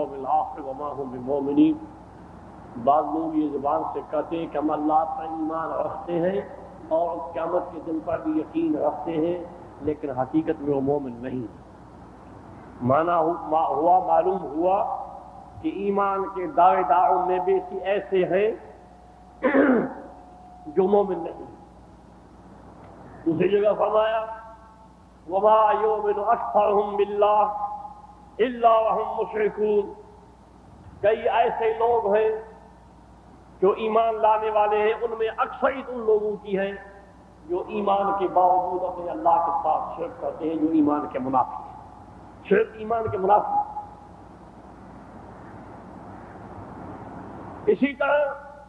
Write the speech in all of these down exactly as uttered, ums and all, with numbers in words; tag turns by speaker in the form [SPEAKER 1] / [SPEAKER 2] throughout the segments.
[SPEAKER 1] بالیوم الآخر وما هم بمؤمنین. بعض لوگ یہ زبان سے کہتے ہیں کہ ہم اللہ پر ایمان رکھتے ہیں اور قیامت کے دن پر بھی یقین رکھتے ہیں، لیکن حقیقت میں وہ مومن نہیں. مانا ہوا معلوم ہوا کہ ایمان کے دعوے داروں میں بھی ایسے ہیں جو مومن نہیں. دوسری جگہ فرمایا وما یؤمن اکثرهم باللہ الا وهم مشرکون. کئی ایسے لوگ ہیں جو ایمان لانے والے ہیں، ان میں اکثریت ان لوگوں کی ہے جو ایمان کے باوجود اپنے اللہ کے ساتھ شرک کرتے ہیں، جو ایمان کے منافی ہیں. شرک ایمان کے منافی. اسی طرح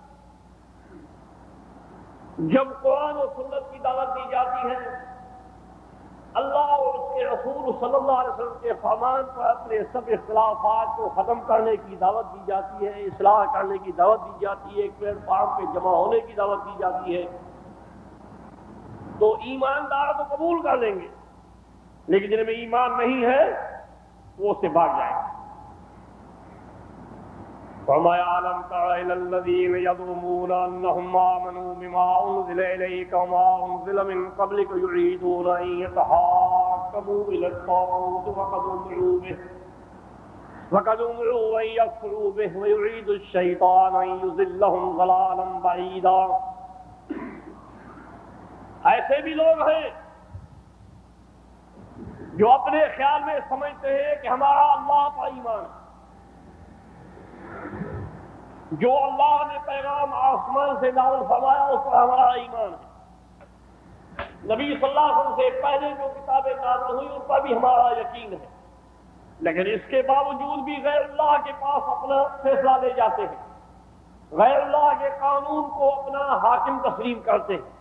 [SPEAKER 1] جب قرآن و سنت کی دعوت دی جاتی ہے، اللہ اور اس کے رسول صلی اللہ علیہ وسلم کے فرمان پر اپنے سب اختلافات کو ختم کرنے کی دعوت دی جاتی ہے، اصلاح کرنے کی دعوت دی جاتی ہے، ایک پلیٹ فارم پہ جمع ہونے کی دعوت دی جاتی ہے، تو ایماندار تو قبول کر لیں گے، لیکن جن میں ایمان نہیں ہے وہ اس سے بھاگ جائیں گے. فرمایا أَلَمْ تَرَ إِلَى الَّذِينَ يَزْعُمُونَ أَنَّهُمْ آمَنُوا بِمَا أُنزِلَ إِلَيْكَ وَمَا أُنزِلَ مِن قَبْلِكَ يُرِيدُونَ أَن يَتَحَاكَمُوا إِلَى الطَّاغُوتِ وَقَدْ أُمِرُوا بِهِ وَقَدْ أُمِرُوا أَن يَكْفُرُوا بِهِ وَيُرِيدُ الشَّيْطَانُ أَن يُضِلَّهُمْ ضَلَالًا بَعِيدًا. ایسے بھی لوگ ہیں جو اپنے خیال میں سمجھتے ہیں کہ ہمارا اللہ پر ایمان ہے، جو اللہ نے پیغام آسمان سے نازل فرمایا اس پر ہمارا ایمان ہے، نبی صلی اللہ علیہ وسلم سے پہلے جو کتابیں نازل ہوئی ان پر بھی ہمارا یقین ہے، لیکن اس کے باوجود بھی غیر اللہ کے پاس اپنا فیصلہ لے جاتے ہیں، غیر اللہ کے قانون کو اپنا حاکم تسلیم کرتے ہیں.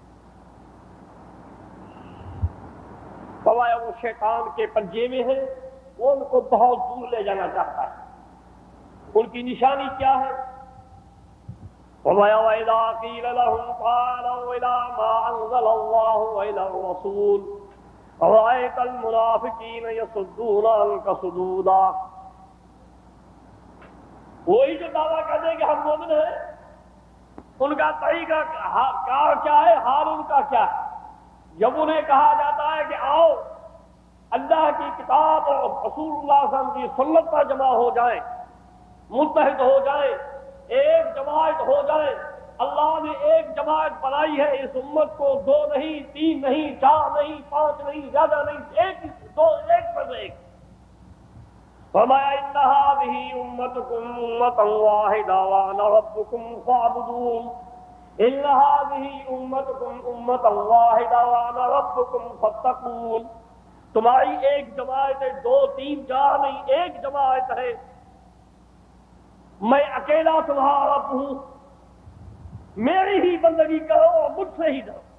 [SPEAKER 1] فرمایا وہ شیطان کے پنجے میں ہے، وہ ان کو بہت دور لے جانا چاہتا ہے. ان کی نشانی کیا ہے؟ فرمایا وَإِذَا قِيلَ لَهُمْ تَعَالَوْا إِلَىٰ مَا أَنزَلَ اللَّهُ وَإِلَى الرَّسُولِ رَأَيْتَ الْمُنَافِقِينَ يَصُدُّونَ عَنكَ صُدُودًا. وہی جو دعویٰ کرتے ہیں کہ ہم مومن ہیں، ان کا طریقہ کار کیا ہے، حال ان کا کیا ہے؟ جب انہیں کہا جاتا ہے کہ آؤ اللہ کی کتاب اور رسول اللہ صلی اللہ علیہ وسلم کی سنت پر جمع ہو جائیں، متحد ہو جائیں، ایک جماعت ہو جائے. اللہ نے ایک جماعت بنائی ہے اس امت کو، دو نہیں، تین نہیں، چار نہیں، پانچ نہیں، زیادہ نہیں، ایک دو ایک پر ایک. فرمایا ان هذه امتكم امة واحدة وانا ربكم فاعبدون. ان هذه امتكم امة واحدة وانا ربكم فاتقون. تمہاری ایک جماعت ہے، دو تین چار نہیں، ایک جماعت ہے، میں اکیلا تمہارا رب ہوں، میری ہی بندگی کرو اور مجھ سے ہی ڈرو.